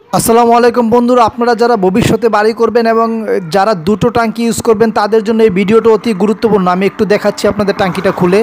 আসসালামু আলাইকুম বন্ধুরা, আপনারা যারা ভবিষ্যতে বাড়ি করবেন এবং যারা দুটো ট্যাঙ্কি ইউজ করবেন তাদের জন্য এই ভিডিওটা অতি গুরুত্বপূর্ণ। আমি একটু দেখাচ্ছি আপনাদের ট্যাঙ্কিটা খুলে।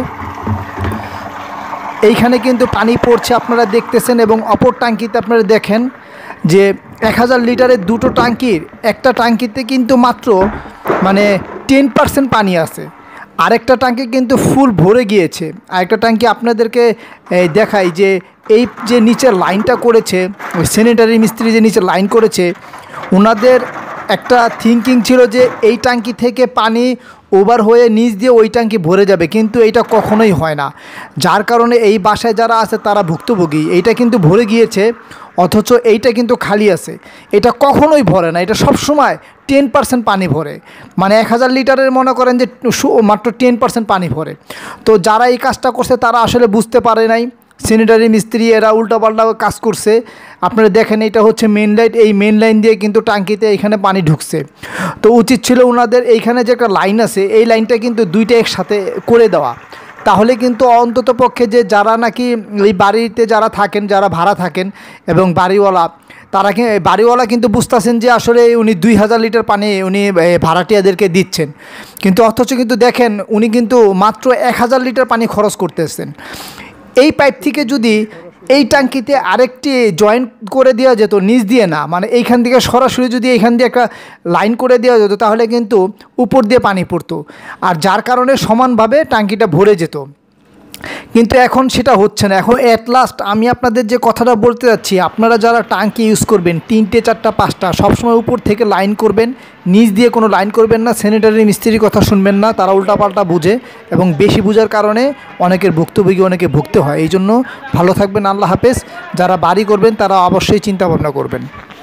এইখানে কিন্তু পানি পড়ছে, আপনারা দেখতেছেন, এবং অপর ট্যাঙ্কিতে আপনারা দেখেন যে 1000 লিটারের দুটো ট্যাঙ্কির একটা ট্যাঙ্কিতে কিন্তু মাত্র 10% পানি আছে, আরেকটা ট্যাঙ্কি কিন্তু ফুল ভরে গিয়েছে। আরেকটা ট্যাঙ্কি আপনাদেরকে দেখাই যে এই যে নিচের লাইনটা করেছে, ওই স্যানিটারি মিস্ত্রি যে নিচে লাইন করেছে, ওনাদের একটা থিঙ্কিং ছিল যে এই ট্যাঙ্কি থেকে পানি ওভার হয়ে নিচ দিয়ে ওই ট্যাঙ্কি ভরে যাবে, কিন্তু এইটা কখনোই হয় না। যার কারণে এই বাসায় যারা আছে তারা ভুক্তভোগী। এইটা কিন্তু ভরে গিয়েছে, অথচ এইটা কিন্তু খালি আছে। এটা কখনোই ভরে না, এটা সবসময় 10% পানি ভরে। 1000 লিটারের মনে করেন যে মাত্র 10% পানি ভরে। তো যারা এই কাজটা করছে তারা আসলে বুঝতে পারে নাই। স্যানিটারি মিস্ত্রি এরা উল্টাপাল্টা কাজ করছে। আপনারা দেখেন, এটা হচ্ছে মেন লাইন, এই মেন লাইন দিয়ে কিন্তু ট্যাঙ্কিতে এইখানে পানি ঢুকছে। তো উচিত ছিল ওনাদের এইখানে যে একটা লাইন আছে এই লাইনটা কিন্তু দুইটা একসাথে করে দেওয়া, তাহলে কিন্তু অন্তত পক্ষে যে যারা নাকি এই বাড়িতে যারা থাকেন, যারা ভাড়া থাকেন এবং বাড়িওয়ালা, তারা বাড়িওয়ালা কিন্তু বুঝতেছেন যে আসলে উনি 2000 লিটার পানি উনি ভাড়াটিয়াদেরকে দিচ্ছেন, কিন্তু অথচ কিন্তু দেখেন উনি কিন্তু মাত্র 1000 লিটার পানি খরচ করতেছেন। এই পাইপ থেকে যদি এই ট্যাঙ্কিতে আরেকটি জয়েন্ট করে দেওয়া যেত, নিচ দিয়ে না, এইখান থেকে সরাসরি যদি এইখান দিয়ে একটা লাইন করে দেওয়া যেত, তাহলে কিন্তু উপর দিয়ে পানি পড়তো, আর যার কারণে সমানভাবে ট্যাঙ্কিটা ভরে যেত। কিন্তু এখন সেটা হচ্ছে না। এখন অ্যাট লাস্ট আমি আপনাদের যে কথাটা বলতে যাচ্ছি, আপনারা যারা ট্যাঙ্কি ইউজ করবেন 3টে 4টা 5টা, সবসময় উপর থেকে লাইন করবেন, নিচ দিয়ে কোনো লাইন করবেন না। স্যানিটারি মিস্ত্রির কথা শুনবেন না, তারা উল্টাপাল্টা বুঝে, এবং বেশি বুঝার কারণে অনেকের ভুক্তভোগী, অনেকে ভুগতে হয়। এই জন্য ভালো থাকবেন, আল্লাহ হাফেজ। যারা বাড়ি করবেন তারা অবশ্যই চিন্তা ভাবনা করবেন।